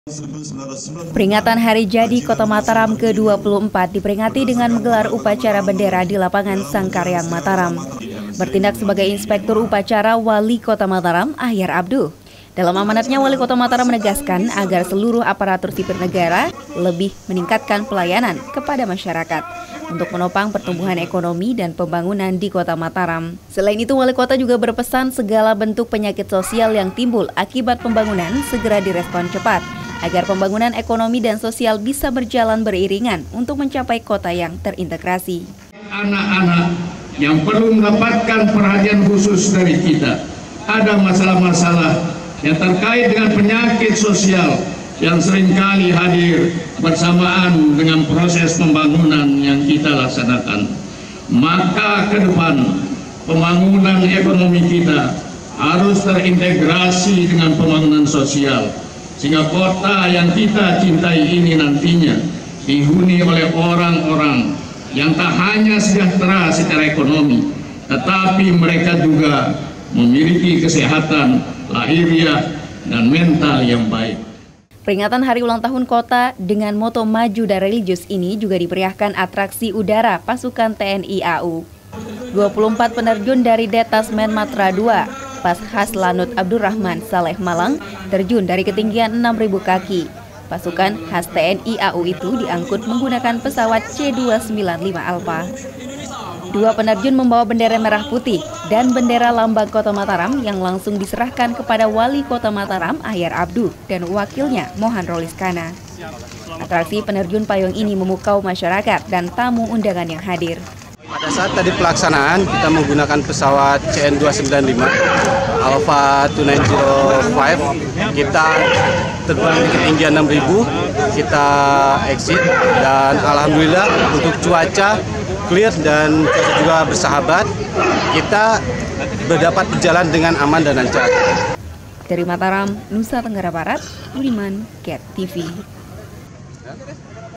Peringatan Hari Jadi Kota Mataram ke-24 diperingati dengan menggelar upacara bendera di lapangan Sangkaryang Mataram. Bertindak sebagai Inspektur Upacara Wali Kota Mataram, Ahyar Abduh. Dalam amanatnya, Wali Kota Mataram menegaskan agar seluruh aparatur sipil negara lebih meningkatkan pelayanan kepada masyarakat untuk menopang pertumbuhan ekonomi dan pembangunan di Kota Mataram. Selain itu, Wali Kota juga berpesan segala bentuk penyakit sosial yang timbul akibat pembangunan segera direspon cepat, agar pembangunan ekonomi dan sosial bisa berjalan beriringan untuk mencapai kota yang terintegrasi. Anak-anak yang perlu mendapatkan perhatian khusus dari kita. Ada masalah-masalah yang terkait dengan penyakit sosial yang seringkali hadir bersamaan dengan proses pembangunan yang kita laksanakan. Maka ke depan pembangunan ekonomi kita harus terintegrasi dengan pembangunan sosial, sehingga kota yang kita cintai ini nantinya dihuni oleh orang-orang yang tak hanya sejahtera secara ekonomi, tetapi mereka juga memiliki kesehatan lahiriah dan mental yang baik. Peringatan Hari Ulang Tahun Kota dengan moto maju dan religius ini juga diperiahkan atraksi udara pasukan TNI AU. 24 penerjun dari Detasmen Matra 2, Pashas Lanut Abdurrahman Saleh Malang, terjun dari ketinggian 6.000 kaki. Pasukan khas TNI AU itu diangkut menggunakan pesawat C295 Alpha. Dua penerjun membawa bendera merah putih dan bendera lambang Kota Mataram yang langsung diserahkan kepada Wali Kota Mataram, Ahyar Abduh, dan wakilnya, Mohan Roliskana. Atraksi penerjun payung ini memukau masyarakat dan tamu undangan yang hadir. Pada saat tadi pelaksanaan, kita menggunakan pesawat CN295 Alpha 2905. Kita terbang di ketinggian 6.000, kita exit, dan alhamdulillah untuk cuaca clear dan juga bersahabat, kita berdapat berjalan dengan aman dan lancar. Dari Mataram, Nusa Tenggara Barat, Budiman, KET TV.